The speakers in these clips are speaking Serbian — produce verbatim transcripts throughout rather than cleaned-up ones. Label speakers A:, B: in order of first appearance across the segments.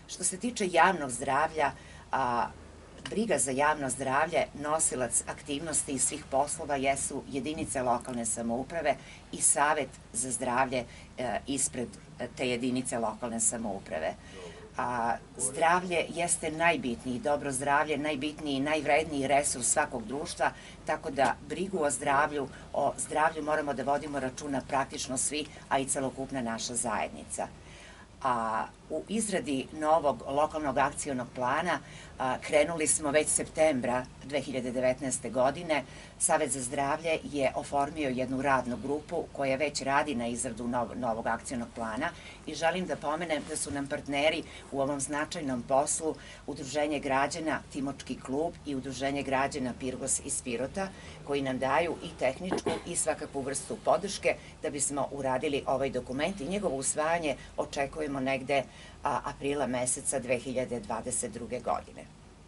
A: Što se tiče javnog zdravlja, a, briga za javno zdravlje, nosilac aktivnosti i svih poslova jesu jedinice lokalne samouprave i Savet za zdravlje e, ispred te jedinice lokalne samouprave. A zdravlje jeste najbitniji, dobro zdravlje, najbitniji i najvredniji resurs svakog društva, tako da brigu o zdravlju, o zdravlju moramo da vodimo računa praktično svi, a i celokupna naša zajednica. A u izradi novog lokalnog akcionog plana a, krenuli smo već septembra dve hiljade devetnaeste. godine. Savet za zdravlje je oformio jednu radnu grupu koja već radi na izradu nov, novog akcionog plana i želim da pomenem da su nam partneri u ovom značajnom poslu Udruženje građana Timočki klub i Udruženje građana Pirgos iz Pirota, koji nam daju i tehničku i svakakvu vrstu podrške da bismo uradili ovaj dokument i njegovo usvajanje očekujemo negde a, aprila meseca dve hiljade dvadeset druge. godine.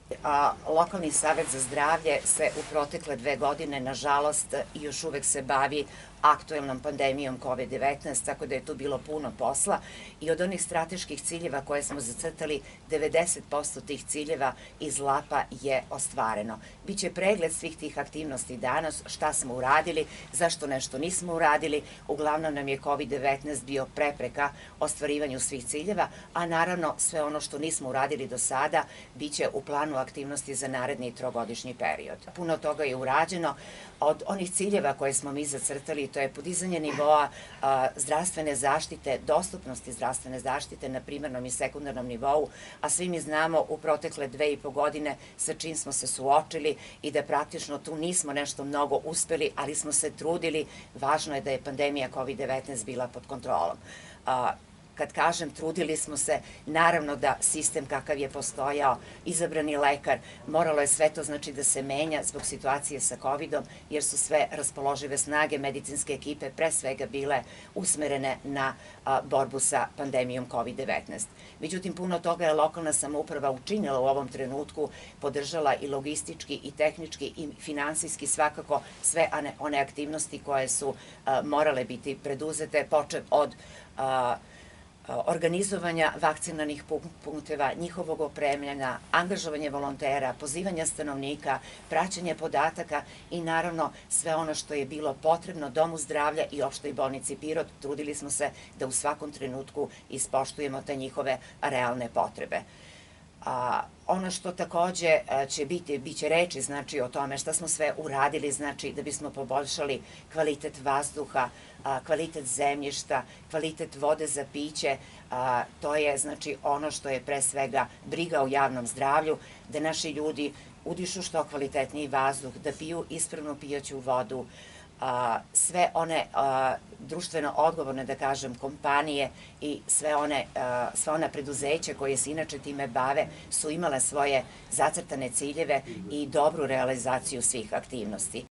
A: A, lokalni savet za zdravlje se u protekle dve godine, nažalost, još uvek se bavi aktuelnom pandemijom kovid devetnaest, tako da je tu bilo puno posla i od onih strateških ciljeva koje smo zacrtali, devedeset posto tih ciljeva iz lapa je ostvareno. Biće pregled svih tih aktivnosti danas, šta smo uradili, zašto nešto nismo uradili, uglavnom nam je kovid devetnaest bio prepreka ostvarivanju svih ciljeva, a naravno sve ono što nismo uradili do sada biće u planu aktivnosti za naredni trogodišnji period. Puno toga je urađeno, od onih ciljeva koje smo mi zacrtali, to je podizanje nivoa a, zdravstvene zaštite, dostupnosti zdravstvene zaštite na primarnom i sekundarnom nivou, a svi mi znamo u protekle dve i po godine sa čim smo se suočili i da praktično tu nismo nešto mnogo uspeli, ali smo se trudili. Važno je da je pandemija kovid devetnaest bila pod kontrolom. A, Kad kažem trudili smo se, naravno da sistem kakav je postojao, izabrani lekar, moralo je sve to znači da se menja zbog situacije sa kovidom, jer su sve raspoložive snage medicinske ekipe pre svega bile usmerene na a, borbu sa pandemijom kovid devetnaest. Međutim, puno toga je lokalna samouprava učinila u ovom trenutku, podržala i logistički i tehnički i finansijski svakako sve one aktivnosti koje su a, morale biti preduzete, počev od a, organizovanja vakcinalnih punkteva, njihovog opremljanja, angažovanje volontera, pozivanja stanovnika, praćenje podataka i naravno sve ono što je bilo potrebno Domu zdravlja i Opštoj bolnici Pirot. Trudili smo se da u svakom trenutku ispoštujemo te njihove realne potrebe. A, ono što takođe će biti, bit će reči znači o tome šta smo sve uradili, znači da bismo poboljšali kvalitet vazduha, a, kvalitet zemljišta, kvalitet vode za piće, a, to je znači ono što je pre svega briga o javnom zdravlju, da naši ljudi udišu što kvalitetniji vazduh, da piju ispravnu pijaću vodu, a, sve one a, društveno odgovorne, da kažem, kompanije i sve one, a, sve ona preduzeća koje se inače time bave su imale svoje zacrtane ciljeve i dobru realizaciju svih aktivnosti.